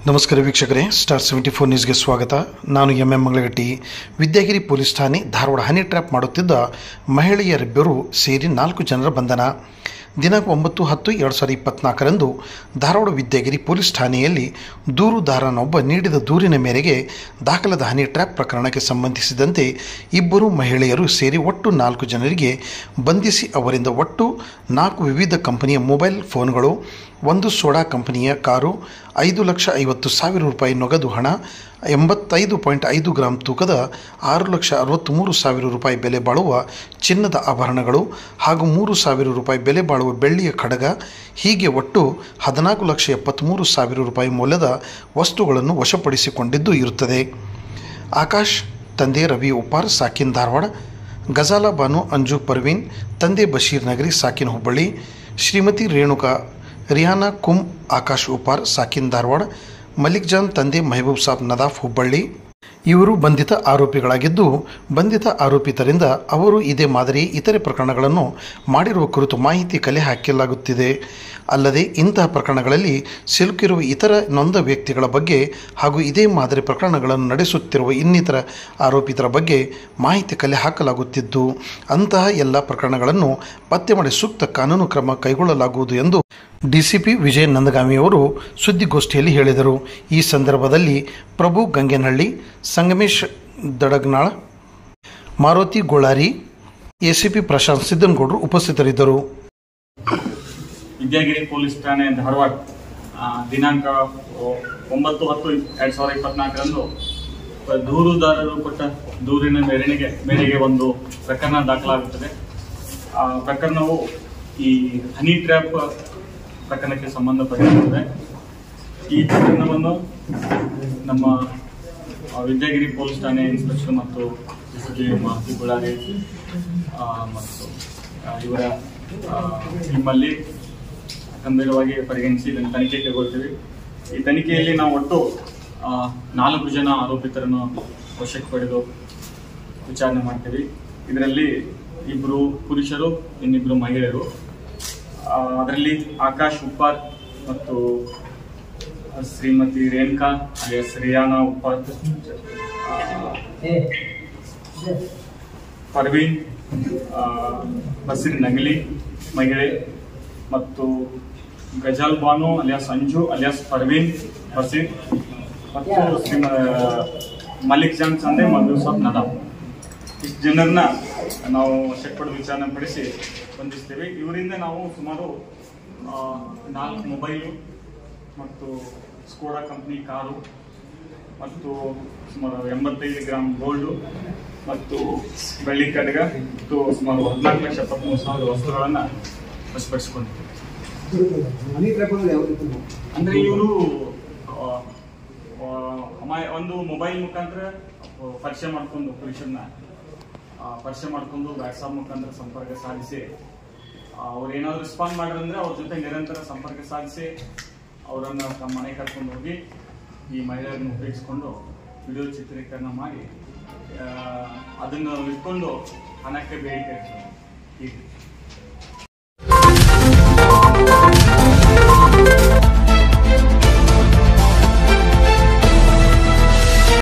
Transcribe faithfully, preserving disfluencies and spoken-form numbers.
ನಮಸ್ಕಾರ ವೀಕ್ಷಕರೇ, star seventy four ನ್ಯೂಸ್ಗೆ ಸ್ವಾಗತ. ನಾನು M M Mangalagatti. Vidyagiri police ಠಾಣೆ ಧಾರವಾಡ ಹನಿ ಟ್ರ್ಯಾಪ್ ಮಾಡುತ್ತಿದ್ದ ಮಹಿಳೆಯರಿಬ್ಬರು ಸೇರಿ ನಾಲ್ಕು ಜನರ ಬಂಧನ. ದಿನಾಂಕ ಒಂಬತ್ತು ಹತ್ತು ಎರಡು ಸಾವಿರದ ಇಪ್ಪತ್ತ್ನಾಲ್ಕರಂದು ಧಾರವಾಡ ವಿದ್ಯಾಗಿರಿ ಪೊಲೀಸ್ ಠಾಣೆಯಲ್ಲಿ ದೂರುದಾರನೊಬ್ಬ ನೀಡಿದ ದೂರಿನ ಮೇರೆಗೆ ದಾಖಲಾದ ಹನಿ ಟ್ರ್ಯಾಪ್ ಪ್ರಕರಣಕ್ಕೆ ಸಂಬಂಧಿಸಿದಂತೆ ಇಬ್ಬರು ಮಹಿಳೆಯರು ಸೇರಿ ಒಟ್ಟು ನಾಲ್ಕು ಜನರಿಗೆ ಬಂಧಿಸಿ ಅವರಿಂದ ಒಟ್ಟು ನಾಲ್ಕು ವಿವಿಧ ಕಂಪನಿಯ ಮೊಬೈಲ್ ಫೋನ್ಗಳು, ಒಂದು ಸೋಡಾ ಕಂಪನಿಯ ಕಾರು, ಐದು ಲಕ್ಷ ಐವತ್ತು ಸಾವಿರ ರೂಪಾಯಿ ನಗದು ಹಣ, ಎಂಬತ್ತೈದು ಪಾಯಿಂಟ್ ಐದು ಗ್ರಾಂ ತೂಕದ ಆರು ಲಕ್ಷ ಅರವತ್ತ್ಮೂರು ಸಾವಿರ ರೂಪಾಯಿ ಬೆಲೆ ಬಾಳುವ ಚಿನ್ನದ ಆಭರಣಗಳು ಹಾಗೂ ಮೂರು ಸಾವಿರ ರೂಪಾಯಿ ಬೆಲೆ ಬಾಳುವ ಬೆಳ್ಳಿಯ ಖಡ್ಗ, ಹೀಗೆ ಒಟ್ಟು ಹದಿನಾಲ್ಕು ಲಕ್ಷ ಎಪ್ಪತ್ತ್ಮೂರು ಸಾವಿರ ರೂಪಾಯಿ ಮೌಲ್ಯದ ವಸ್ತುಗಳನ್ನು ವಶಪಡಿಸಿಕೊಂಡಿದ್ದು ಇರುತ್ತದೆ. ಆಕಾಶ್ ತಂದೆ ರವಿ ಉಪ್ಪಾರ್, ಸಾಕಿನ್ ಧಾರವಾಡ. ಗಜಾಲಾ ಬಾನು ಅಂಜು ಪರ್ವೀನ್, ತಂದೆ ಬಶೀರ್ ನಗರಿ, ಸಾಕಿನ್ ಹುಬ್ಬಳ್ಳಿ. ಶ್ರೀಮತಿ ರೇಣುಕಾ ರಿಯಾನಾ ಕುಂ ಆಕಾಶ್ ಉಪಾರ್, ಸಾಕಿನ್ ಧಾರವಾಡ. ಮಲಿಕ್ ಜಾನ್ ತಂದೆ ಮೆಹಬೂಬ್ ಸಾಬ್ ನದಾಫ್ ಹುಬ್ಬಳ್ಳಿ. ಇವರು ಬಂಧಿತ ಆರೋಪಿಗಳಾಗಿದ್ದು, ಬಂಧಿತ ಆರೋಪಿತರಿಂದ ಅವರು ಇದೇ ಮಾದರಿ ಇತರೆ ಪ್ರಕರಣಗಳನ್ನು ಮಾಡಿರುವ ಕುರಿತು ಮಾಹಿತಿ ಕಲೆ ಹಾಕಲಾಗುತ್ತಿದೆ. ಅಲ್ಲದೆ ಇಂತಹ ಪ್ರಕರಣಗಳಲ್ಲಿ ಸಿಲುಕಿರುವ ಇತರ ನೊಂದ ವ್ಯಕ್ತಿಗಳ ಬಗ್ಗೆ ಹಾಗೂ ಇದೇ ಮಾದರಿ ಪ್ರಕರಣಗಳನ್ನು ನಡೆಸುತ್ತಿರುವ ಇನ್ನಿತರ ಆರೋಪಿತರ ಬಗ್ಗೆ ಮಾಹಿತಿ ಕಲೆ ಹಾಕಲಾಗುತ್ತಿದ್ದು, ಅಂತಹ ಎಲ್ಲ ಪ್ರಕರಣಗಳನ್ನು ಪತ್ತೆ ಮಾಡಿ ಸೂಕ್ತ ಕಾನೂನು ಕ್ರಮ ಕೈಗೊಳ್ಳಲಾಗುವುದು ಎಂದು ಡಿಸಿಪಿ ವಿಜಯ ನಂದಗಾಮಿಯವರು ಸುದ್ದಿಗೋಷ್ಠಿಯಲ್ಲಿ ಹೇಳಿದರು. ಈ ಸಂದರ್ಭದಲ್ಲಿ ಪ್ರಭು ಗಂಗೇನಹಳ್ಳಿ, ಸಂಗಮೇಶ್ ದಡಗನಾಳ್, ಮಾರುತಿ ಗೋಳಾರಿ, ಎಸಿಪಿ ಪ್ರಶಾಂತ್ ಸಿದ್ದನಗೌಡರು ಉಪಸ್ಥಿತರಿದ್ದರು. ವಿದ್ಯಾಗಿರಿ ಪೊಲೀಸ್ ಠಾಣೆ ಧಾರವಾಡ ದಿನಾಂಕ ಒಂಬತ್ತು ಹತ್ತು ಎರಡ್ ಸಾವಿರದ ಇಪ್ಪತ್ನಾಲ್ಕರಂದು ದೂರುದಾರರು ಕೊಟ್ಟ ದೂರಿನ ಮೇರೆಗೆ ಮೇರೆಗೆ ಒಂದು ಪ್ರಕರಣ ದಾಖಲಾಗುತ್ತದೆ. ಆ ಪ್ರಕರಣವು ಈ ಹನಿ ಟ್ರ್ಯಾಪ್ ಪ್ರಕರಣಕ್ಕೆ ಸಂಬಂಧಪಟ್ಟಿರುತ್ತದೆ. ಈ ಪ್ರಕರಣವನ್ನು ನಮ್ಮ ವಿದ್ಯಾಗಿರಿ ಪೊಲೀಸ್ ಠಾಣೆ ಇನ್ಸ್ಪೆಕ್ಟರ್ ಮತ್ತು ಎಸ್ಪಿ ಮಾರುತಿ ಗೋಳಾರಿ ಮತ್ತು ಇವರ ನಿಮ್ಮಲ್ಲಿ ಗಂಭೀರವಾಗಿ ಪರಿಗಣಿಸಿ ಇದನ್ನು ತನಿಖೆ ಕೈಗೊಳ್ತೀವಿ. ಈ ತನಿಖೆಯಲ್ಲಿ ನಾವು ಒಟ್ಟು ನಾಲ್ಕು ಜನ ಆರೋಪಿತರನ್ನು ವಶಕ್ಕೆ ಪಡೆದು ವಿಚಾರಣೆ ಮಾಡ್ತೀವಿ. ಇದರಲ್ಲಿ ಇಬ್ಬರು ಪುರುಷರು, ಇನ್ನಿಬ್ಬರು ಮಹಿಳೆಯರು. ಅದರಲ್ಲಿ ಆಕಾಶ್ ಉಪ್ಪಾರ್ ಮತ್ತು ಶ್ರೀಮತಿ ರೇಣುಕಾ ಅಲಿಯಾಸ್ ರಿಯಾನಾ ಉಪ್ಪಾರ್, ಪರ್ವೀನ್ ಬಸೀರ್ ನಗಲಿ ಮಹಿಳೆ, ಮತ್ತು ಗಜಾಲ್ ಬಾನು ಅಲಿಯಾಸ್ ಅಂಜು ಅಲಿಯಾಸ್ ಪರ್ವೀನ್ ಬಸೀರ್, ಮತ್ತು ಶ್ರೀಮ ಮಲಿಕ್ ಜಾನ್ ತಂದೆ ಮೆಹಬೂಬ್ ಸಾಬ್ ನದಾಫ್. ಇಷ್ಟು ಜನರನ್ನ ನಾವು ವಶಕ್ಕೆ ಪಡೆದು ವಿಚಾರಣೆ ಪಡಿಸಿ ಬಂಧಿಸ್ತೇವೆ. ಇವರಿಂದ ನಾವು ಸುಮಾರು ನಾಲ್ಕು ಮೊಬೈಲು ಮತ್ತು ಸ್ಕೋಡಾ ಕಂಪ್ನಿ ಕಾರು ಮತ್ತು ಸುಮಾರು ಎಂಬತ್ತೈದು ಗ್ರಾಮ್ ಗೋಲ್ಡು ಮತ್ತು ಬೆಳ್ಳಿ ಖಡ್ಗ ಮತ್ತು ಸುಮಾರು ಹದಿನಾಲ್ಕು ಲಕ್ಷ ಎಪ್ಪತ್ತ್ಮೂರು ಸಾವಿರ ವಸ್ತುಗಳನ್ನು ವಶಪಡಿಸಿಕೊಂಡಿದ್ದೇವೆ. ಅಂದರೆ ಇವರು ಒಂದು ಮೊಬೈಲ್ ಮುಖಾಂತರ ಪರಿಚಯ ಮಾಡ್ಕೊಂಡು ಪುರುಷರನ್ನ ಪರಿಚಯ ಮಾಡ್ಕೊಂಡು ವ್ಯಾಟ್ಸಾಪ್ ಮುಖಾಂತರ ಸಂಪರ್ಕ ಸಾಧಿಸಿ ಅವ್ರು ಏನಾದ್ರು ರೆಸ್ಪಾಂಡ್ ಮಾಡಿದ್ರೆ ಅವ್ರ ಜೊತೆ ನಿರಂತರ ಸಂಪರ್ಕ ಸಾಧಿಸಿ ಅವರನ್ನು ತಮ್ಮ ಮನೆ ಕರ್ಕೊಂಡು ಹೋಗಿ ಈ ಮಹಿಳೆಯರನ್ನು ಉಪಯೋಗಿಸ್ಕೊಂಡು ವಿಡಿಯೋ ಚಿತ್ರೀಕರಣ ಮಾಡಿ ಅದನ್ನು ಇಟ್ಕೊಂಡು ಹಣಕ್ಕೆ ಬೇಡಿಕೆ ಇರ್ತದೆ.